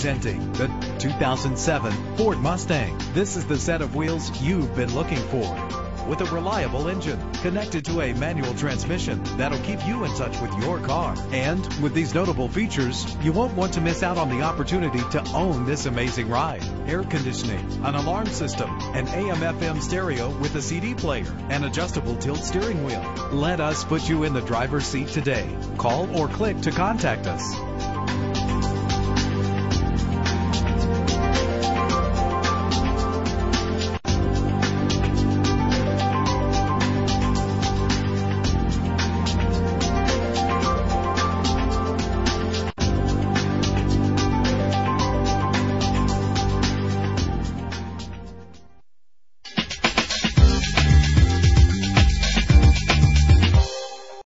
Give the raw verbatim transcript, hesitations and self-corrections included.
Presenting the two thousand seven Ford Mustang. This is the set of wheels you've been looking for. With a reliable engine connected to a manual transmission that'll keep you in touch with your car. And with these notable features, you won't want to miss out on the opportunity to own this amazing ride. Air conditioning, an alarm system, an A M F M stereo with a C D player, an adjustable tilt steering wheel. Let us put you in the driver's seat today. Call or click to contact us.